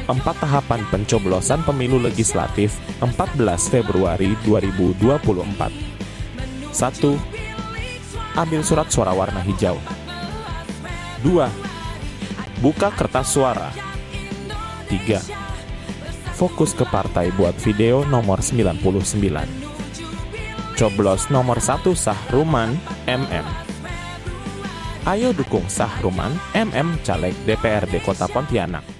4 tahapan pencoblosan pemilu legislatif 14 Februari 2024. 1. Ambil surat suara warna hijau. 2. Buka kertas suara. 3. Fokus ke partai buat video nomor 99. Coblos nomor 1 Sahruman MM. Ayo dukung Sahruman MM Caleg DPRD Kota Pontianak.